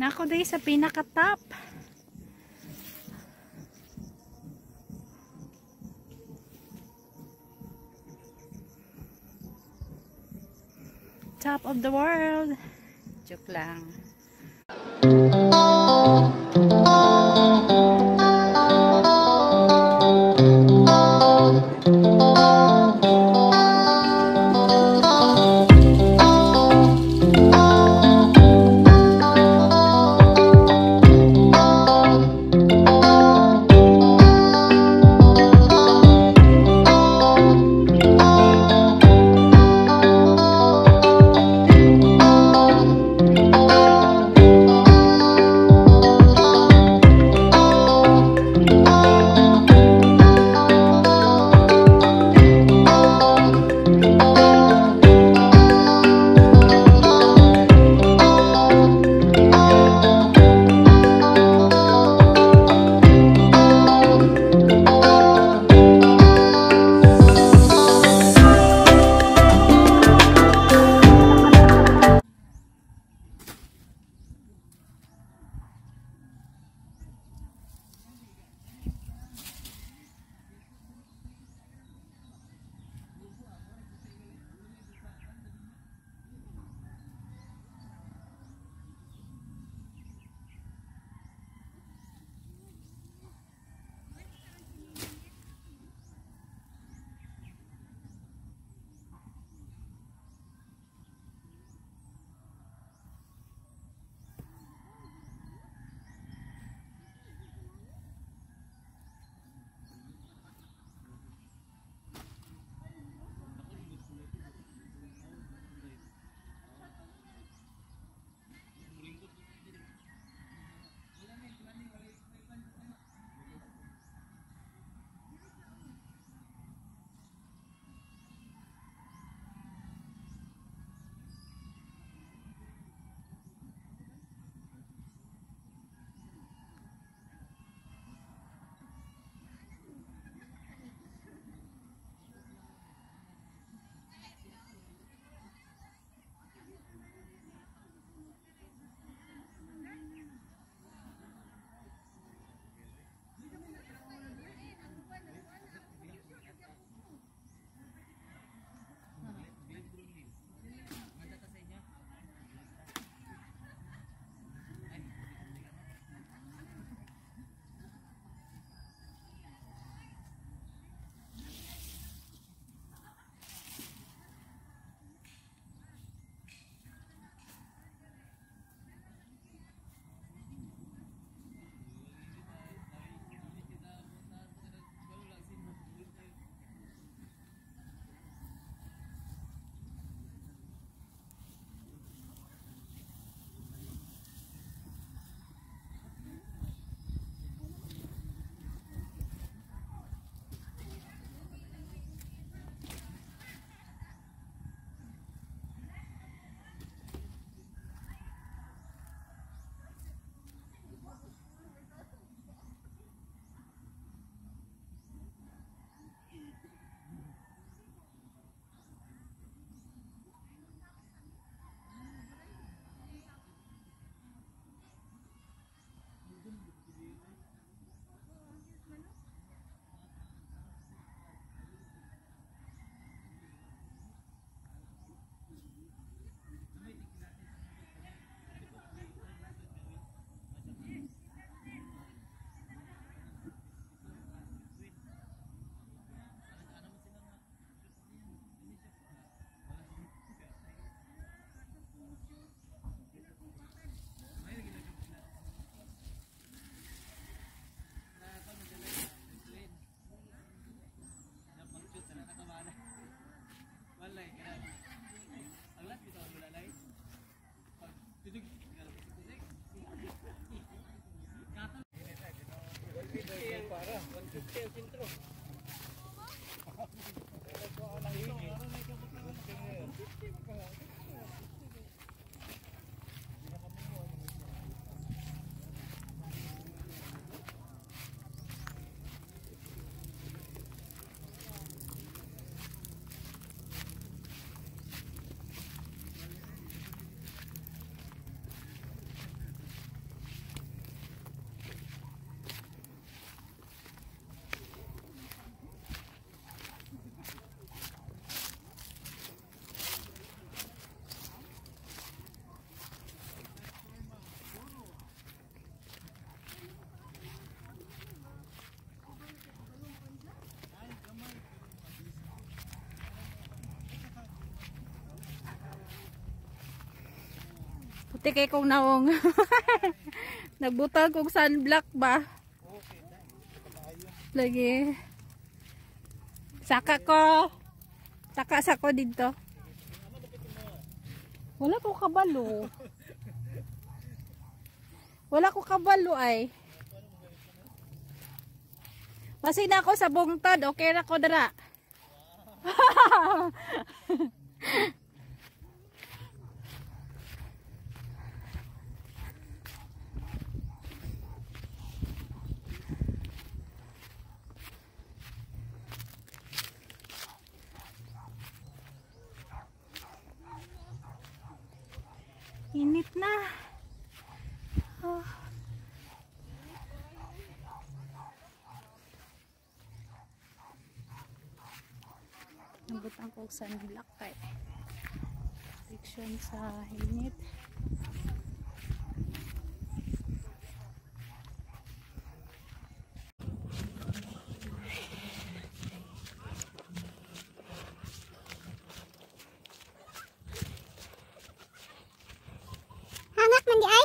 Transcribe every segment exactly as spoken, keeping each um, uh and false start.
Nako day sa pinaka-top. Top of the world. Joke lang. Swerte kay kong naong. Nagbutang kong sunblock ba? Lagi. Saka ko. Saka sa ko dito. Wala ko kabalo. Wala ko kabalo ay. Masin ako sa bungtod. Okay na ko dara. Init na. Oh. Nabutang ko sunblock kay protection sa init. Hangat man di ay.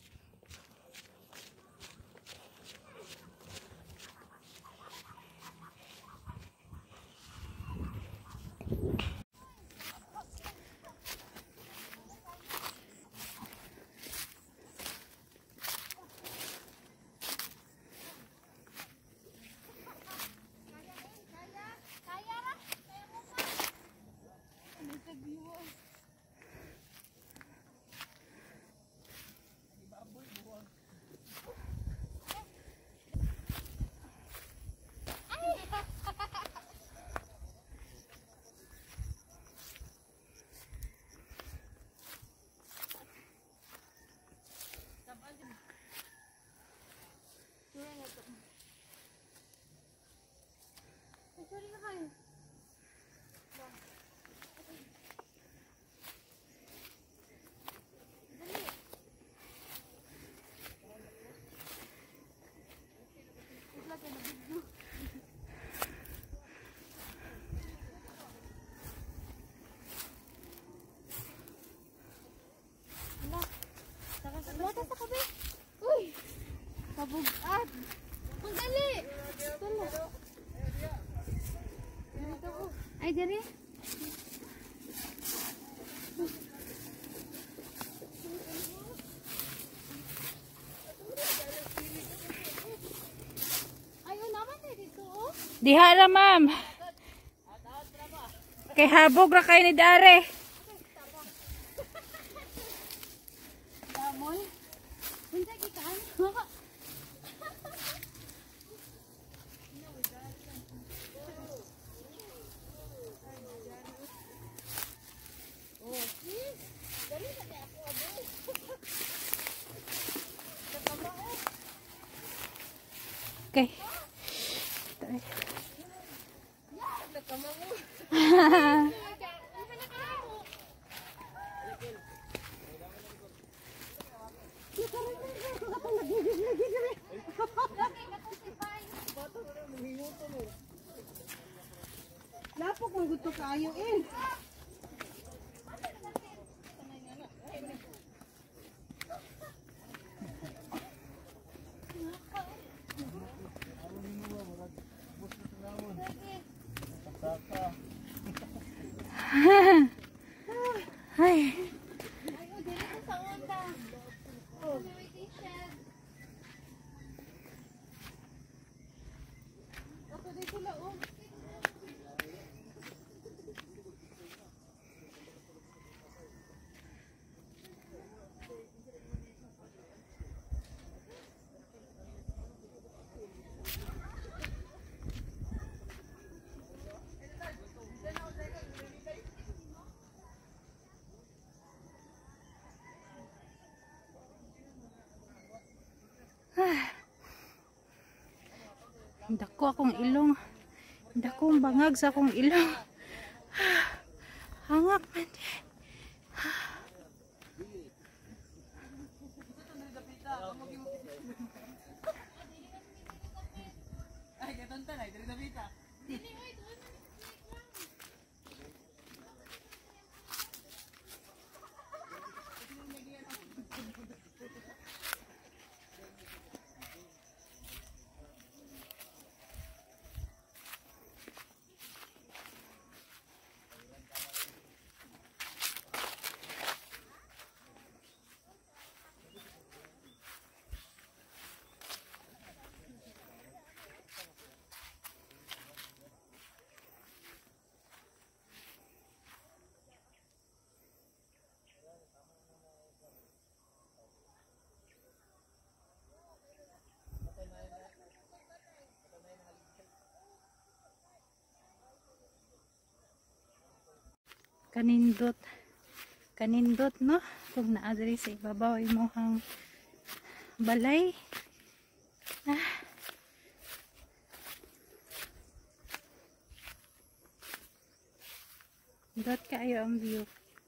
Wala sa kabe. Uy! Kabugat! Ang dali! Ay, dali. Ayaw naman eh dito, oh. Diha na, ma'am. Kay habog ra kayo ni Dare. Damon. Unsa gikan? Okay. Lapok mo gusto kayo eh. Ay. Dako akong ilong. Dako ang bangag sa akong ilong. Hangak man di. Ay, katonta na, dito dito. kanindot kanindot no kung naadri sa ibabaw imong balay. Ah. Dot kayo ang view.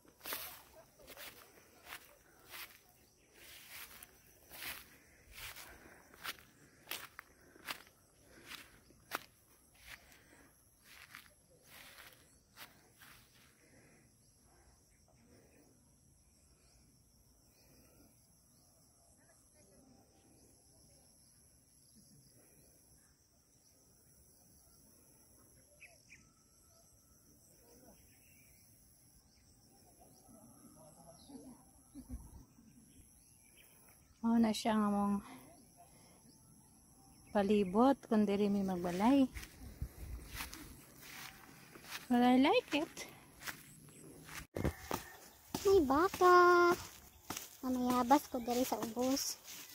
Mao na siya nga mong palibot kung diri mi magbalay. Well, I like it. May baka. Mamayabas ko diri sa ubos.